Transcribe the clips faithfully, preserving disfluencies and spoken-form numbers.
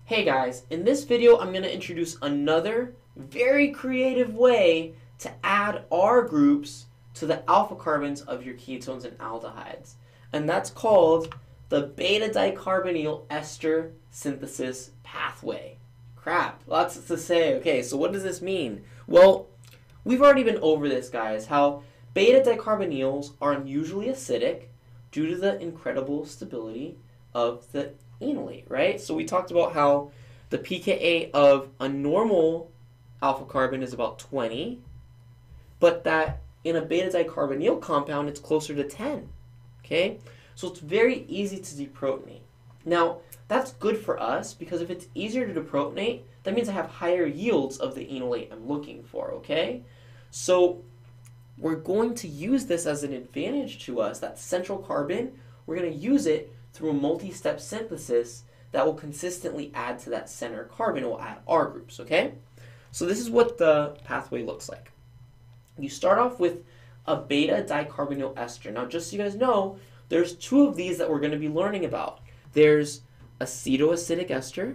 Hey guys, in this video I'm going to introduce another very creative way to add R groups to the alpha carbons of your ketones and aldehydes. And that's called the beta-dicarbonyl ester synthesis pathway. Crap, lots to say. Okay, so what does this mean? Well, we've already been over this, guys, how beta-dicarbonyls are unusually acidic due to the incredible stability of the enolate, right? So we talked about how the pKa of a normal alpha carbon is about twenty, but that in a beta-dicarbonyl compound it's closer to ten, okay? So it's very easy to deprotonate. Now, that's good for us because if it's easier to deprotonate, that means I have higher yields of the enolate I'm looking for, okay? So we're going to use this as an advantage to us, that central carbon. We're going to use it through a multi-step synthesis that will consistently add to that center carbon. It will add R groups, okay? So this is what the pathway looks like. You start off with a beta-dicarbonyl ester. Now, just so you guys know, there's two of these that we're going to be learning about. There's acetoacidic ester.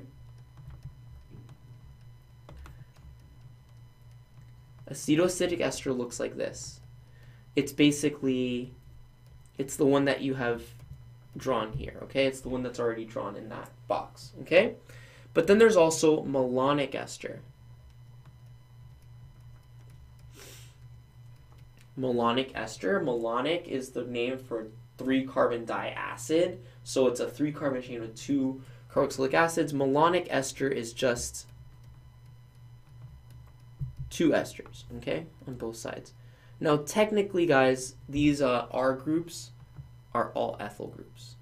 Acetoacidic ester looks like this. It's basically, it's the one that you have drawn here, okay? It's the one that's already drawn in that box, okay? But then there's also malonic ester. Malonic ester. Malonic is the name for three-carbon diacid, so it's a three-carbon chain with two carboxylic acids. Malonic ester is just two esters, okay, on both sides. Now, technically, guys, these uh, R groups are all ethyl groups.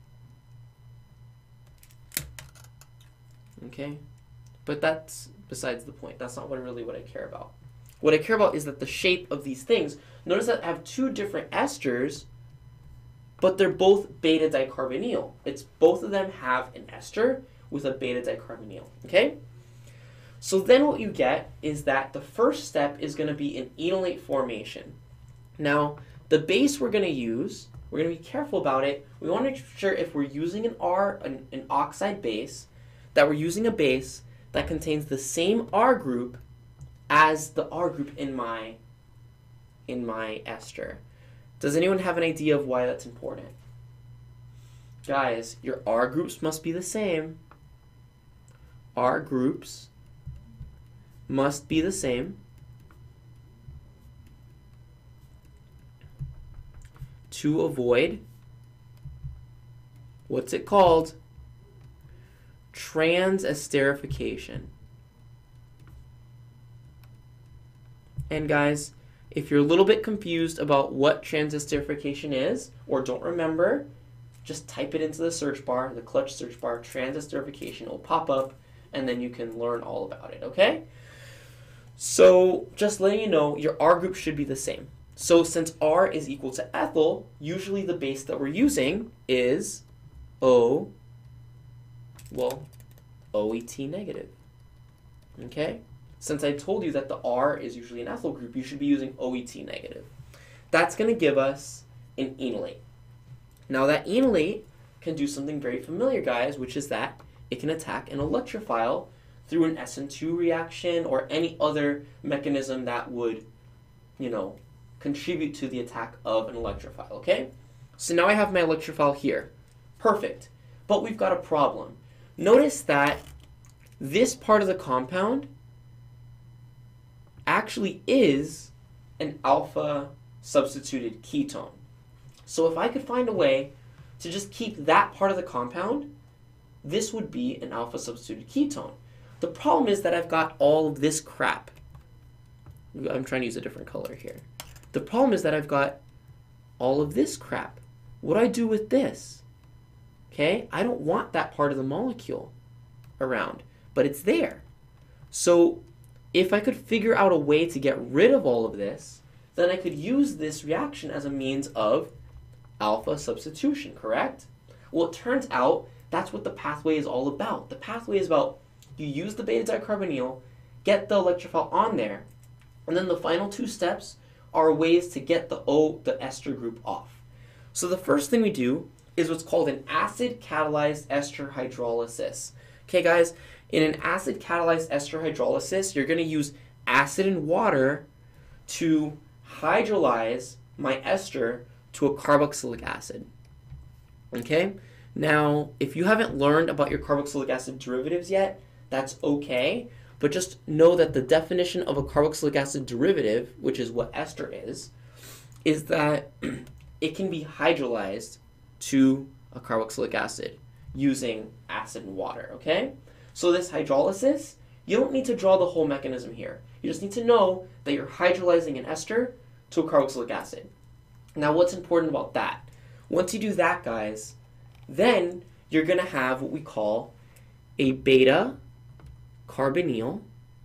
Okay? But that's besides the point. That's not what really what I care about. What I care about is that the shape of these things, notice that I have two different esters, but they're both beta-dicarbonyl. It's both of them have an ester with a beta-dicarbonyl. Okay? So then what you get is that the first step is going to be an enolate formation. Now, the base we're going to use, we're going to be careful about it. We want to make sure if we're using an R, an, an oxide base, that we're using a base that contains the same R group as the R group in my, in my ester. Does anyone have an idea of why that's important? Guys, your R groups must be the same. R groups must be the same to avoid, what's it called? Transesterification. And guys, if you're a little bit confused about what transesterification is, or don't remember, just type it into the search bar, the clutch search bar, transesterification. It will pop up, and then you can learn all about it, okay? So just letting you know, your R group should be the same. So since R is equal to ethyl, usually the base that we're using is O, well, O E T negative, okay? Since I told you that the R is usually an ethyl group, you should be using O E T negative. That's going to give us an enolate. Now that enolate can do something very familiar, guys, which is that it can attack an electrophile through an S N two reaction or any other mechanism that would, you know, contribute to the attack of an electrophile, okay? So now I have my electrophile here. Perfect. But we've got a problem. Notice that this part of the compound actually is an alpha substituted ketone. So if I could find a way to just keep that part of the compound, this would be an alpha substituted ketone. The problem is that I've got all of this crap. I'm trying to use a different color here. The problem is that I've got all of this crap. What do I do with this? Okay, I don't want that part of the molecule around, but it's there. So if I could figure out a way to get rid of all of this, then I could use this reaction as a means of alpha substitution, correct? Well, it turns out that's what the pathway is all about. The pathway is about you use the beta-dicarbonyl, get the electrophile on there, and then the final two steps are ways to get the O, the ester group off. So the first thing we do is what's called an acid-catalyzed ester hydrolysis. Okay, guys, in an acid-catalyzed ester hydrolysis, you're going to use acid and water to hydrolyze my ester to a carboxylic acid. Okay? Now, if you haven't learned about your carboxylic acid derivatives yet, that's okay, but just know that the definition of a carboxylic acid derivative, which is what ester is, is that it can be hydrolyzed to a carboxylic acid using acid and water, okay? So this hydrolysis, you don't need to draw the whole mechanism here. You just need to know that you're hydrolyzing an ester to a carboxylic acid. Now, what's important about that? Once you do that, guys, then you're going to have what we call a beta-carbonyl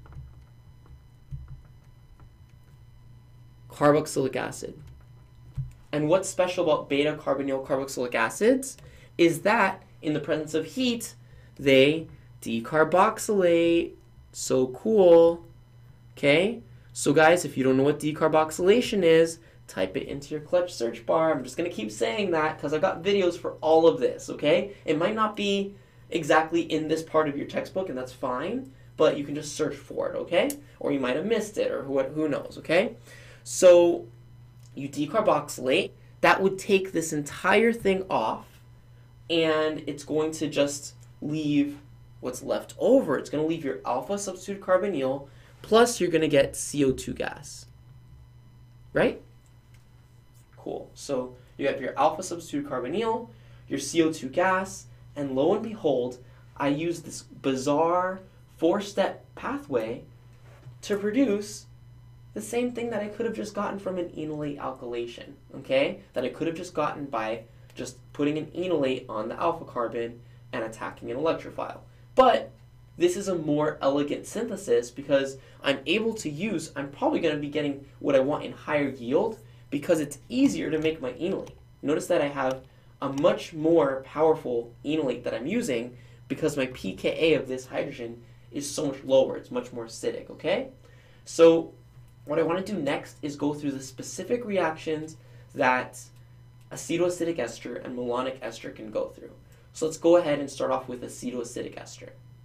carboxylic acid. And what's special about beta-carbonyl carboxylic acids is that in the presence of heat, they decarboxylate. So cool. Okay? So guys, if you don't know what decarboxylation is, type it into your clutch search bar. I'm just going to keep saying that because I've got videos for all of this, okay? It might not be exactly in this part of your textbook, and that's fine, but you can just search for it, okay? Or you might have missed it, or who, who knows, okay? So you decarboxylate. That would take this entire thing off, and it's going to just leave what's left over. It's going to leave your alpha substituted carbonyl, plus you're going to get C O two gas, right? Cool. So you have your alpha substituted carbonyl, your C O two gas, and lo and behold, I use this bizarre four-step pathway to produce the same thing that I could have just gotten from an enolate alkylation, okay? That I could have just gotten by just putting an enolate on the alpha carbon and attacking an electrophile. But this is a more elegant synthesis because I'm able to use, I'm probably going to be getting what I want in higher yield because it's easier to make my enolate. Notice that I have a much more powerful enolate that I'm using because my pKa of this hydrogen is so much lower. It's much more acidic, okay? So what I want to do next is go through the specific reactions that acetoacetic ester and malonic ester can go through. So let's go ahead and start off with acetoacetic ester.